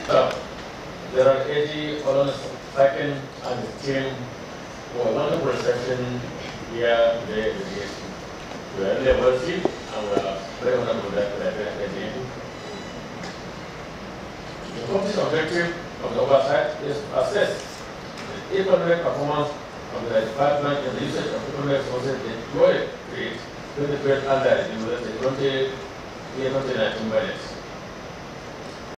So, there are 80 colonists fighting and the team for wonderful reception here today at the DSC. We are really well received and we are very honorable that we are here at the DSC. The committee's objective of the oversight is to assess the economic performance of the department in the usage of economic resources deployed to it under the 2019 budget.